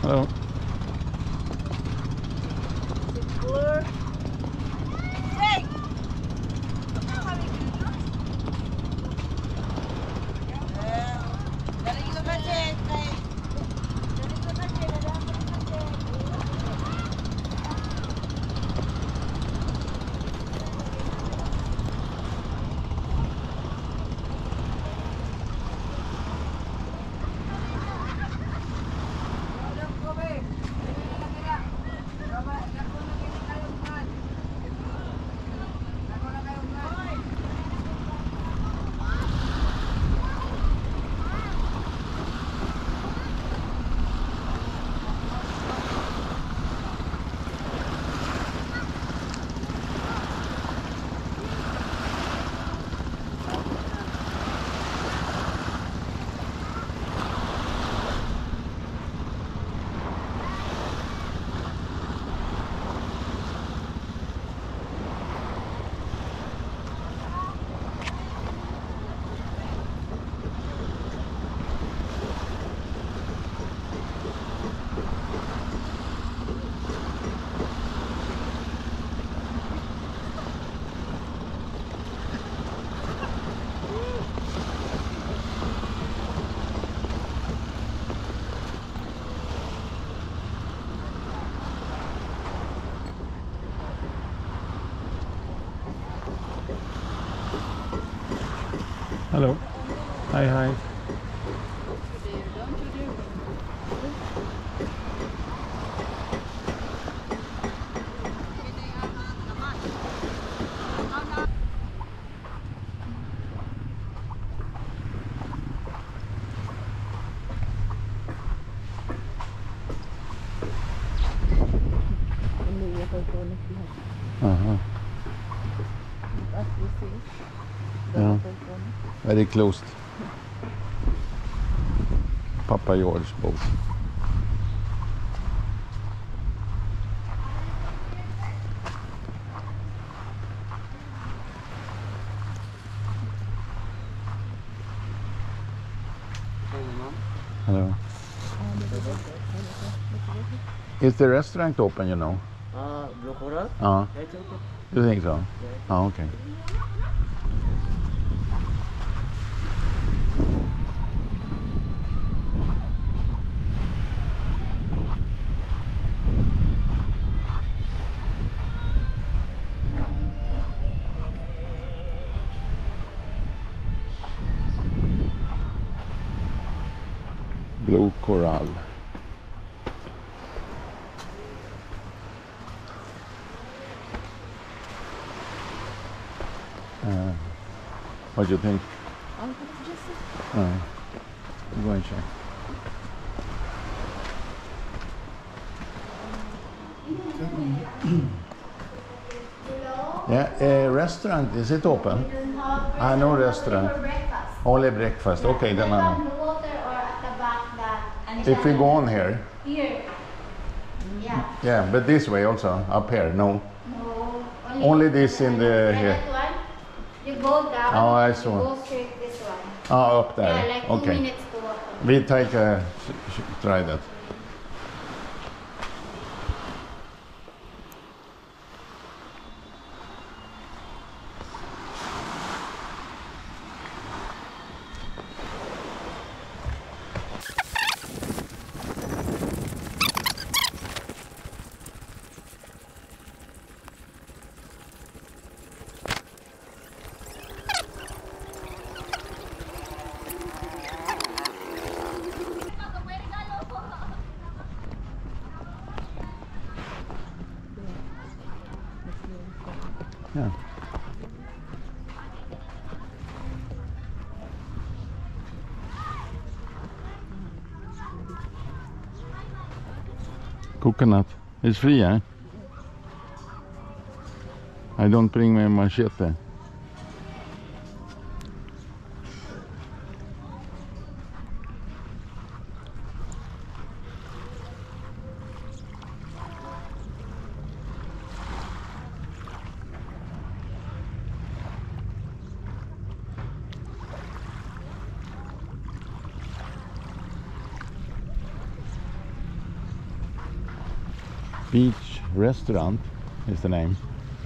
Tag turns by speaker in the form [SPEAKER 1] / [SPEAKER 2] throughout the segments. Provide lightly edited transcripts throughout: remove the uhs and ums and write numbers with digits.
[SPEAKER 1] Hello. Hello. Hi, hi. Uh-huh. Yeah. Very close. Papa George boat. Hello. Is the restaurant open, you know?
[SPEAKER 2] Blue Coral? It's okay.
[SPEAKER 1] You think so? Oh, okay. Blue Coral. What do you think? Go and check. Yeah, restaurant, is it open? No restaurant. Only breakfast. Okay, then I know.
[SPEAKER 3] Water or at the back that.
[SPEAKER 1] If we go on here.
[SPEAKER 3] Here. Yeah.
[SPEAKER 1] Yeah, but this way also, up here, no.
[SPEAKER 3] No.
[SPEAKER 1] Only this in the here.
[SPEAKER 3] That one. You go down.
[SPEAKER 1] Oh, I
[SPEAKER 3] You
[SPEAKER 1] saw.
[SPEAKER 3] go straight this one.
[SPEAKER 1] Oh, up there.
[SPEAKER 3] Yeah, like 2
[SPEAKER 1] Okay.
[SPEAKER 3] minutes to walk.
[SPEAKER 1] We take a try that. Yeah. Coconut. It's free, eh? I don't bring my machete. Beach Restaurant is the name.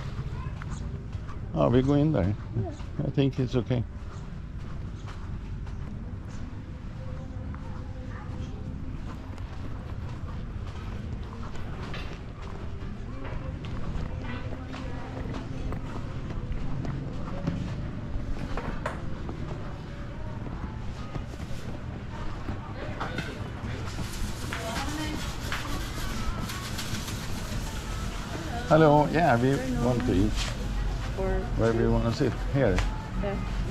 [SPEAKER 1] Oh, we go in there. I think it's okay. Hello, yeah, we want to eat.
[SPEAKER 4] Or
[SPEAKER 1] Where we want to sit? Here.
[SPEAKER 4] yeah.